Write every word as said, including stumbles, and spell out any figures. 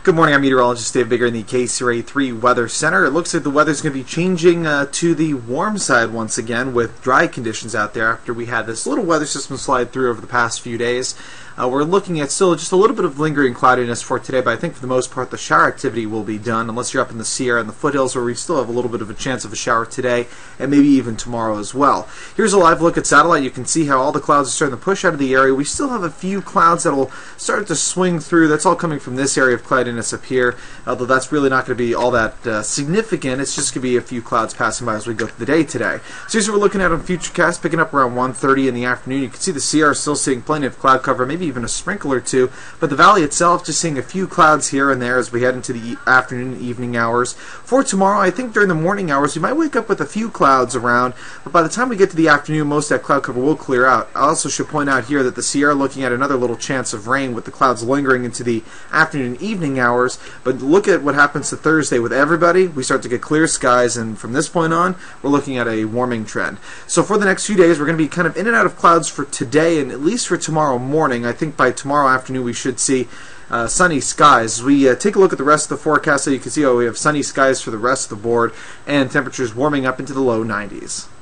Good morning, I'm Meteorologist David Biggar in the K C R A three Weather Center. It looks like the weather's going to be changing uh, to the warm side once again with dry conditions out there after we had this little weather system slide through over the past few days. Uh, we're looking at still just a little bit of lingering cloudiness for today, but I think for the most part the shower activity will be done, unless you're up in the Sierra and the foothills where we still have a little bit of a chance of a shower today and maybe even tomorrow as well. Here's a live look at satellite. You can see how all the clouds are starting to push out of the area. We still have a few clouds that will start to swing through. That's all coming from this area of cloudiness up here, although that's really not going to be all that uh, significant. It's just going to be a few clouds passing by as we go through the day today. So here's what we're looking at on Futurecast, picking up around one thirty in the afternoon. You can see the Sierra still seeing plenty of cloud cover, maybe even a sprinkle or two, but the valley itself just seeing a few clouds here and there as we head into the afternoon and evening hours. For tomorrow, I think during the morning hours we might wake up with a few clouds around, but by the time we get to the afternoon most of that cloud cover will clear out. I also should point out here that the Sierra looking at another little chance of rain with the clouds lingering into the afternoon and evening hours, but look at what happens to Thursday with everybody. We start to get clear skies, and from this point on we're looking at a warming trend. So for the next few days we're going to be kind of in and out of clouds for today and at least for tomorrow morning. I think by tomorrow afternoon we should see uh, sunny skies. As we uh, take a look at the rest of the forecast, so you can see how we have sunny skies for the rest of the board and temperatures warming up into the low nineties.